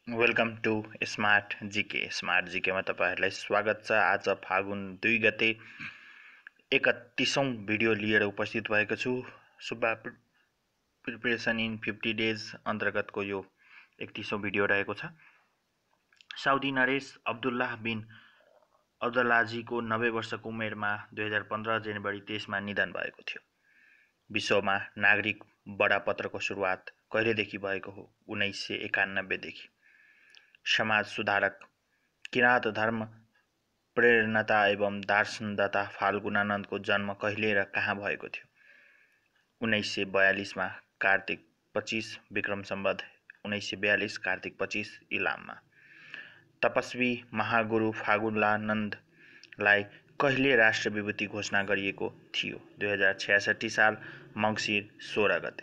Welcome to smart GK. Smart जीकेमा तपाईहरुलाई स्वागत छ। आज फागुन 2 गते 31औं भिडियो लिएर उपस्थित भएको छु। सुब्बा प्रिपरेसन इन 50 डेज अन्तर्गतको यो 31औं भिडियो रहेको छ। साउदी नरेश अब्दुल्लाह बिन अब्दुल्लाजीको 90 वर्षको उमेरमा 2015 जनवरी 23 मा निधन भएको थियो। विश्वमा नागरिक बडापत्रको सुरुवात कहिलेदेखि भएको हो? 1991 देखि। समाज सुधारक, किराँत धर्म प्रेरणता एवं दार्शनदाता फाल्गुनानन्दको जन्म कहिले र कहाँ भएको थियो? 1942 मा कार्तिक 25 विक्रम सम्वत 1942 कार्तिक 25 इलाममा। तपस्वी महागुरु फाल्गुनानन्दलाई कहिले राष्ट्र विभूति घोषणा गरिएको थियो? 2066 साल मङ्सिर 16 गते।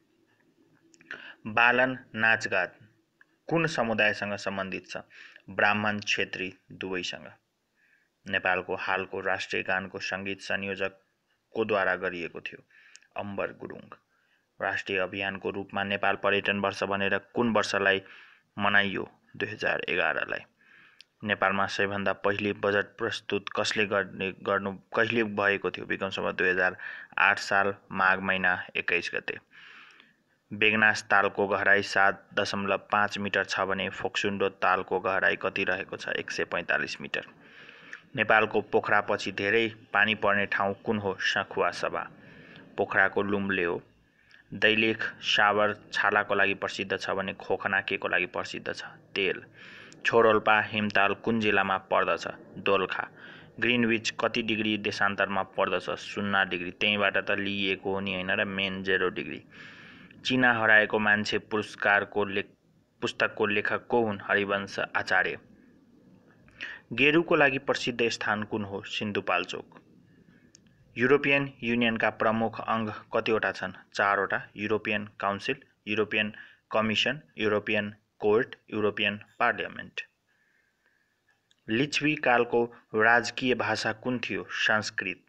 बालन नाचगान कुन समुदायसँग सम्बन्धित छ? ब्राह्मण क्षेत्री दुवैसँग। नेपालको हालको राष्ट्रिय गानको सङ्गीत संयोजक कोद्वारा गरिएको थियो? अम्बर गुरुङ। राष्ट्रिय अभियानको रूपमा नेपाल पर्यटन वर्ष भनेर कुन वर्षलाई मनाइयो? 2011 लाई। नेपालमा सबैभन्दा पहिले बजेट प्रस्तुत कहिले भएको थियो? विक्रम सम्वत 2008 साल माघ महिना 21 गते। बेगनास तालको गहराई 7.5 मिटर छ भने फोक्सुन्डो तालको गहराई कति रहेको छ? 145 मिटर। नेपालको पोखरापछि धेरै पानी पर्ने ठाउँ कुन हो? सखुवासभा। पोखराको लुम्ले हो। दैलेख सावर छालाको लागि प्रसिद्ध छ भने खोकना केको लागि प्रसिद्ध छ? तेल। छोडोल्पा हिमताल कुन जिल्लामा पर्दछ? दोलखा। ग्रिनविच कति डिग्री देशान्तरमा पर्दछ? 0 डिग्री। त्यहीबाट त लिइएको हो नि, हैन र? Main 0 degree. चीना हराएको मान्छे पुस्तकको लेखक को हुन्? हरिवंश आचार्य। गेरुको लागि प्रसिद्ध स्थान कुन हो? सिन्धुपाल्चोक। युरोपियन युनियनका प्रमुख अङ्ग कतिवटा छन्? 4 वटा। European council, European commission, European court, European parliament. Licchavi कालको राजकीय भाषा कुन थियो? संस्कृत।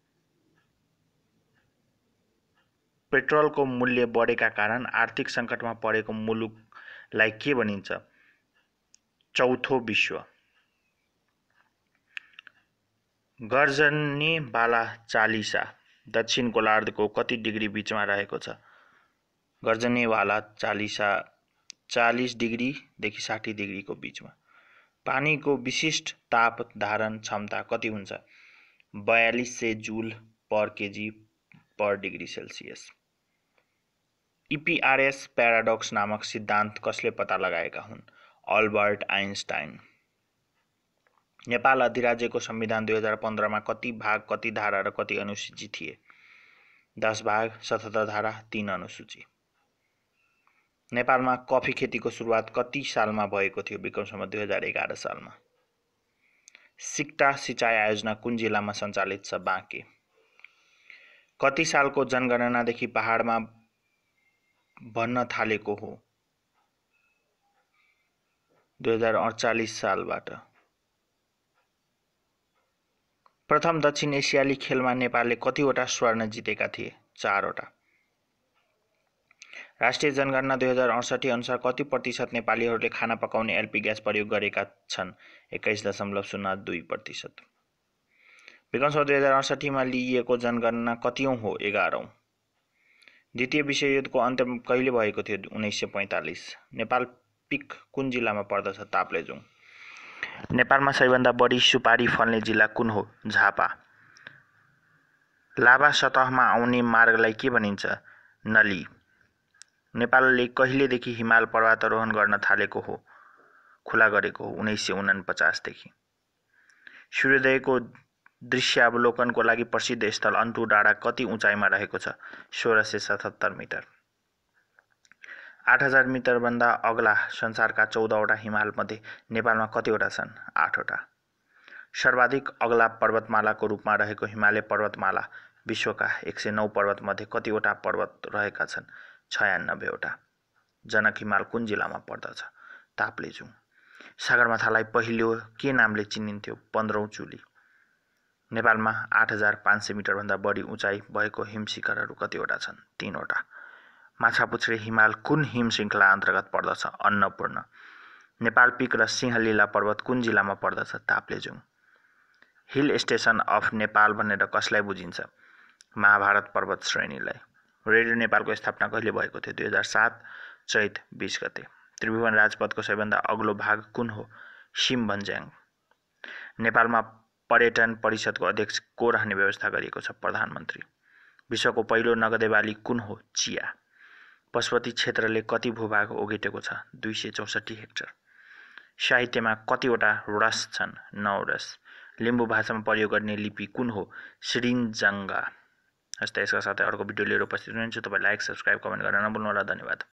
पेट्रोलको मूल्य बढेका कारण आर्थिक सङ्कटमा परेको मुलुकलाई के भनिन्छ? चौथो विश्व। गर्जनेवाला चालिसा दक्षिण गोलार्धको कति डिग्री बीचमा रहेको छ? गर्जनेवाला चालिसा 40 डिग्रीदेखि 60 डिग्रीको बीचमा। पानीको विशिष्ट ताप धारण क्षमता कति हुन्छ? 4200 joule per kg per degree Celsius. EPRS paradox नामक सिद्धान्त कसले पत्ता लगाएका हुन्? Albert Einstein. नेपाल अधिराज्यको संविधान 2015 मा कति भाग, कति धारा र कति अनुसूची थिए? 10 भाग, 77 धारा, 3 अनुसूची। नेपालमा कफी खेतीको सुरुवात कति सालमा भएको थियो? विक्रम सम्वत 2011 सालमा। सिक्टा सिँचाइ आयोजना कुन जिल्लामा सञ्चालित छ? बाँके। कति सालको जनगणनादेखि पहाडमा भन्न थालेको हो? 2048 सालबाट। प्रथम दक्षिण एसियाली खेलमा नेपालले कतिवटा स्वर्ण जितेका थिए? 4 वटा। राष्ट्रिय जनगणना 2068 अनुसार कति प्रतिशत नेपालीहरूले खाना पकाउने एलपी ग्यास प्रयोग गरेका छन्? 21.02%। विक्रम सम्वत 2068 मा लिइएको जनगणना कतिऔं हो? 11औं। द्वितीय विश्वयुद्धको अन्त्य कहिले भएको थियो? 1945। नेपाल पिक कुन जिल्लामा पर्दछ? ताप्लेजुङ। नेपालमा सबैभन्दा बढी सुपारी फल्ने जिल्ला कुन हो? झापा। लाभा सतहमा आउने मार्गलाई के भनिन्छ? नली। नेपालले कहिलेदेखि हिमाल पर्वतारोहण गर्न थालेको हो? खुला गरेको हो? 1949 देखि। सूर्योदयको दृश्यावलोकनको लागि प्रसिद्ध स्थल अन्तु डाँडा कति उचाइमा रहेको छ? 1677 मिटर। 8000 मिटरभन्दा अग्ला संसारका 14 वटा हिमालमध्ये नेपालमा कतिवटा छन्? 8 वटा। सर्वाधिक अग्ला पर्वतमालाको रूपमा रहेको हिमालय पर्वतमाला विश्वका 109 पर्वतमध्ये कतिवटा पर्वत रहेका छन्? 96 वटा। जनक हिमाल कुन जिल्लामा पर्दछ? ताप्लेजुङ। सगरमाथालाई पहिलो के नामले चिनिन्थ्यो? 15औं चुली। नेपालमा 8500 मिटरभन्दा बढी उचाइ भएको हिमशिखरहरू कतिवटा छन्? 3 वटा। माछापुच्छ्रे हिमाल कुन हिम श्रृङ्खला अन्तर्गत पर्दछ? अन्नपूर्ण। नेपाल पिक र सिंहलीला पर्वत कुन जिल्लामा पर्दछ? Taplejung. Hill station of Nepal भनेर कसलाई बुझिन्छ? महाभारत पर्वत श्रेणीलाई। रेडियो नेपालको स्थापना कहिले भएको थियो? 2007 चैत 20 गते। त्रिभुवन राजपथको सबैभन्दा अग्लो भाग कुन हो? सिमभन्ज्याङ। नेपालमा पर्यटन परिषदको अध्यक्ष को रहने व्यवस्था गरिएको छ? प्रधानमन्त्री। विश्वको पहिलो नगदे बाली कुन हो? चिया। पशुपति क्षेत्रले कति भूभाग ओगटेको छ? 264 हेक्टर। साहित्यमा कतिवटा रस छन्? 9 रस। लिम्बू भाषामा प्रयोग गर्ने लिपि कुन हो? श्रीजङ्गा। हस्ते यसका साथै अर्को भिडियो लिएर उपस्थित हुनुहुन्छ। तपाईँ लाइक, सब्सक्राइब, कमेन्ट गर्न नभुल्नुहोला। धन्यवाद।